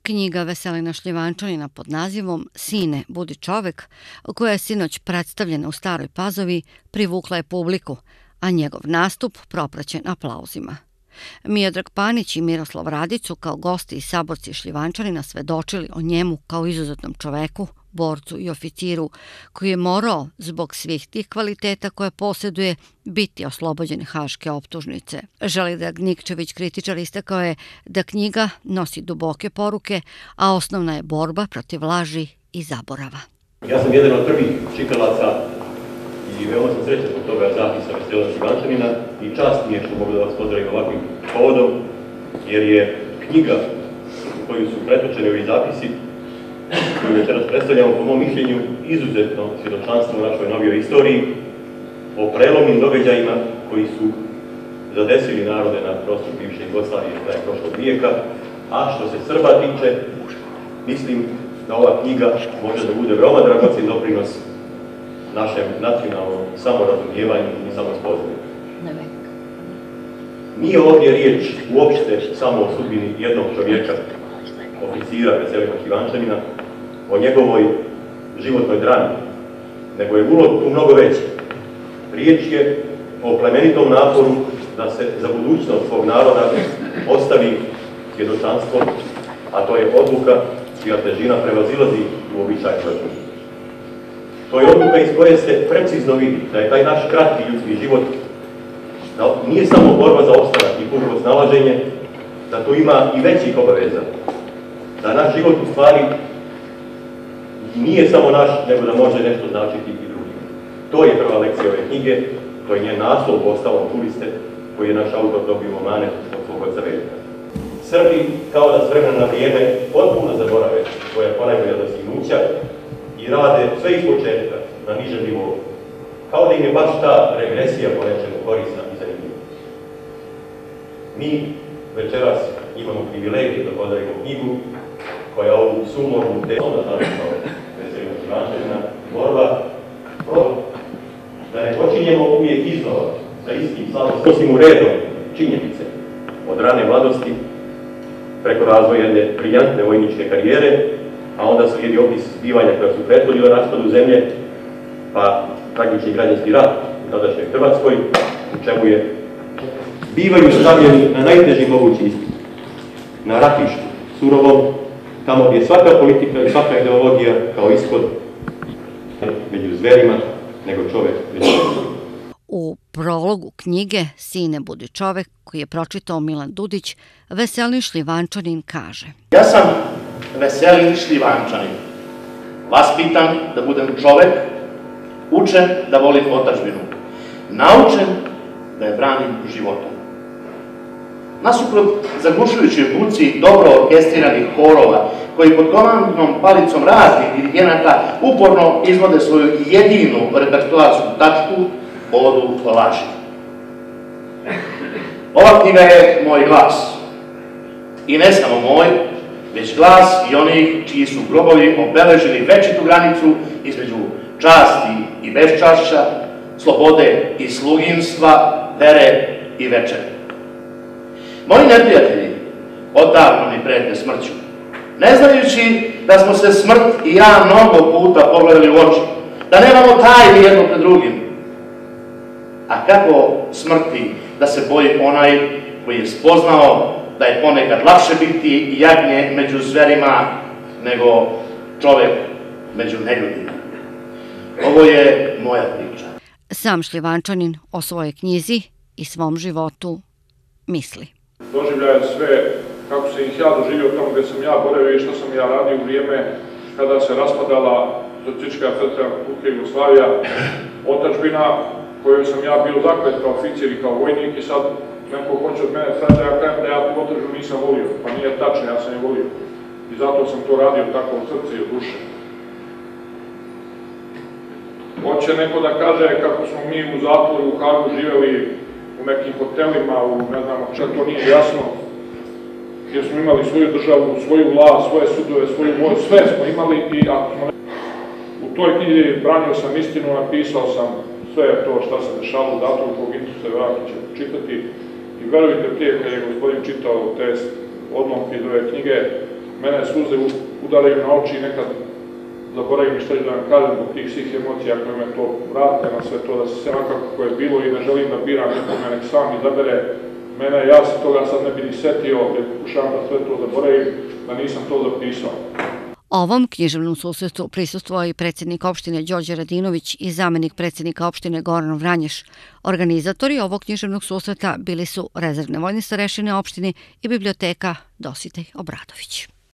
Knjiga Veselina Šljivančanina pod nazivom Sine, budi čovek, koja je sinoć predstavljena u Staroj Pazovi, privukla je publiku, a njegov nastup propraćen aplauzima. Miodrag Panić i Miroslav Radić su kao gosti i saborci Šljivančanina svedočili o njemu kao izuzetnom čoveku, borcu i oficiru koji je morao, zbog svih tih kvaliteta koje posjeduje, biti oslobođen haške optužnice. Želidrag Nikčević, kritičar, istakao je da knjiga nosi duboke poruke, a osnovna je borba protiv laži i zaborava. Ja sam jedan od prvih čitalaca i veoma sam srećan zbog toga zapisa Veselina Šljivančanina i čast mi je što mogu da vas pozdravim ovakvim povodom, jer je knjiga u koju su pretočeni ovi zapisi koju večeras predstavljamo, po mom mišljenju, izuzetno svjedočanstvo u našoj novijoj istoriji o prelomnim događajima koji su zadesili narode na prostoru bivše Jugoslavije kraja prošlog vijeka, a što se Srba tiče, mislim da ova knjiga može da bude veoma dragocen doprinos našem nacionalnom samorazumijevanju i samospoznanju. Nije ovdje riječ uopšte samo o sudbini jednog čovjeka, oficira Veselina Šljivančanina, o njegovoj životnoj drami, nego je ulog tu mnogo veći. Riječ je o plemenitom naporu da se za budućnost svog naroda ostavi svjedočanstvo, a to je odluka čija težina prevazilazi uobičajen račun. To je odluka iz koje se precizno vidi da je taj naš kratki ljudski život da nije samo borba za opstanak i puko snalaženje, da tu ima i većih obaveza. Da naš život u stvari nije samo naš, nego da može nešto značiti i drugim. To je prva lekcija ove knjige, to je njen naslov, uostalom čuli ste, koji je naš autor dobio manet od svog oca Veljka. Srbi, kao da s vremena na vrijeme, potpuno zaborave svoja ponajbolja dostignuća i rade sve ispočetka na nižem nivou. Kao da im je baš ta regresija po nečemu korisna i zanimljiva. Mi večeras imamo privilegiju da podarimo knjigu koja ovu sumornu temu naznačila Veselina Šljivančanina, borba da ne počinjemo uvijek iznova sa istim slavostim redom činjenice od rane mladosti preko razvoja jedne briljantne vojničke karijere, a onda slijedi opis zbivanja koja su prethodila raspadu zemlje, pa tragični građanski rat u tadašnjoj Hrvatskoj, u čemu je bivaju stavljeni na najteži mogući ispit, na ratištu, surovom, tamo gdje je svaka politika i svaka ideologija kao ishod među zverima, nego čovek među zverima. U prologu knjige Sine, budi čovek, koji je pročitao Milan Dudić, Veselin Šljivančanin kaže: Ja sam Veselin Šljivančanin, vaspitan da budem čovek, učen da volim otadžbinu, naučen da je branim životom. Nasuprot zaglušujućoj buci dobro orkestriranih horova, koji pod komandnom palicom raznih dirigenata uporno izvode svoju jedinu repertoarsku tačku, odu laži. Ova knjiga je moj glas. I ne samo moj, već glas i onih čiji su grobovi obeležili večitu granicu između časti i beščašća, slobode i sluginstva, vere i večere. Moji neprijatelji odavno mi prete smrću, ne znajući da smo se smrt i ja mnogo puta pogledali u oči, da nemamo tajni jedno pred drugim. A kako smrti da se boji onaj koji je spoznao da je ponekad lakše biti jagnje među zverima nego čovek među neljudima. Ovo je moja priča. Sam Šljivančanin o svojoj knjizi i svom životu misli. Doživljaju sve kako sam ih ja doživio tamo gdje sam ja boravio i što sam ja radio u vrijeme kada se raspadala Socijalistička federativna Jugoslavija, otadžbina kojoj sam ja bio zaklet kao oficir i kao vojnik i sad neko hoće od mene sad da ja kažem da ja tu otadžbinu nisam volio. Pa nije tačno, ja sam je volio. I zato sam to radio tako od srca i od duše. Hoće neko da kaže kako smo mi u zatvoru u Hagu živjeli u nekim hotelima, ne znam, čak to nije jasno, jer smo imali svoju državu, svoju vlast, svoje sudove, svoju vojsku, sve smo imali i ako smo u toj knjizi branio sam istinu, napisao sam sve to što se dešalo u datoru, kog se vjerojatno će čitati i verujte prije kad je gospodin čitao te odlomke iz ove knjige, Mene suze udaraju na oči i nekad zaboravim što da vam kažem zbog tih svih emocija koje me to vrate na sve to, da se sve onako kako je bilo i ne želim da biram nekome, nek sam izabere mene, ja se toga sad ne bi ni setio, jer pokušavam da sve to zaboravim, da nisam to zapisao. Ovom književnom susretu prisustvovao i predsjednik opštine Đorđe Radinović i zamenik predsjednika opštine Goran Vranješ. Organizatori ovog književnog susreta bili su rezervne vojne starešine opštine i biblioteka Dositej Obradović.